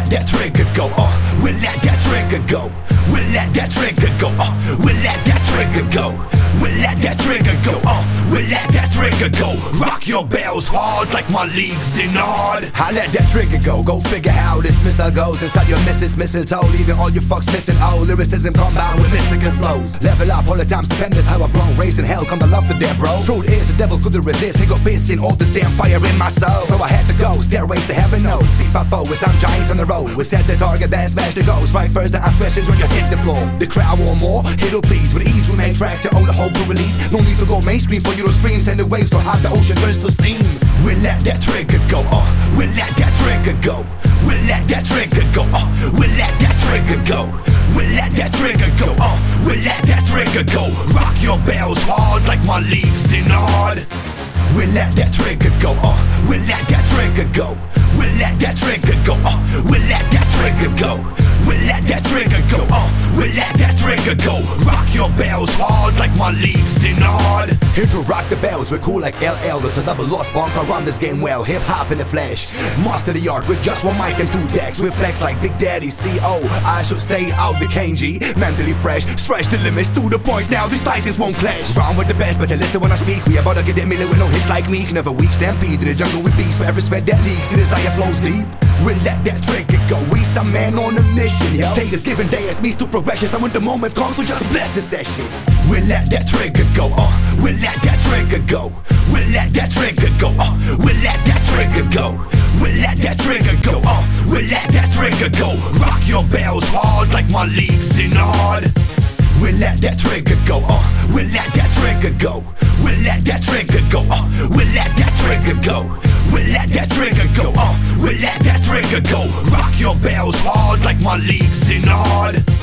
that trigger go. We'll let that trigger go. We'll let that trigger go. We'll let that trigger go. We'll let that trigger go. We'll let that trigger go. Rock your bells hard like Malik, Zinad. I let that trigger go. Go figure how this missile goes inside your mistletoe, leaving all your fucks missing. Oh, lyricism combined with mystical flows. Level up all the time, stupendous how I've grown. Raised in hell, come to love to death, bro. Truth is, the devil couldn't resist. He got pissed in all this damn fire in my soul. So I had to go, stairways to heaven, no. B5-4 with some giants on the road. We set the target, then smash the goals. Right first, then ask questions when you hit the floor. The crowd want more, hit'll please. With ease we make tracks, you own the hope to release. No need to go mainstream for you to scream. Send the waves so hot the ocean turns to steam. We'll let that trigger go. We'll let that trigger go. We'll let that trigger go. We'll let that trigger go. We'll let that trigger go. We'll let that trigger go. Rock your bells hard like Malik, Zinad. We'll let that trigger go. We'll let that trigger go. We'll let that trigger go. We'll let that trigger go. We'll let that trigger go. We'll let that trigger go. Rock your bells hard like Malik, Zinad. Here to rock the bells, we're cool like LL. There's a double lost bonk, I run this game well. Hip hop in the flesh, master the art with just one mic and 2 decks. We flex like Big Daddy CO. I should stay out the KG, mentally fresh. Stretch the limits to the point now, these titans won't clash. Round with the best, but they listen when I speak. We about to get that million with no hits like me. Never weak stampede in the jungle with beats. For every spread that leaks, the desire flows deep. We'll let that trigger go. We some man on a mission, yo. Take this given day as means to progression. So when the moment comes, we just bless the session. We'll let that trigger go. We'll let that trigger go. We'll let that trigger go. We'll let that trigger go. We'll let that trigger go. We'll let that trigger go. Rock your bells hard like Malik, Zinad. We'll let that trigger go. We'll let that trigger go. We'll let that trigger go. We'll let that trigger go. We'll let that trigger go. We'll let that trigger go. Rock your bells hard like Malik, Zinad.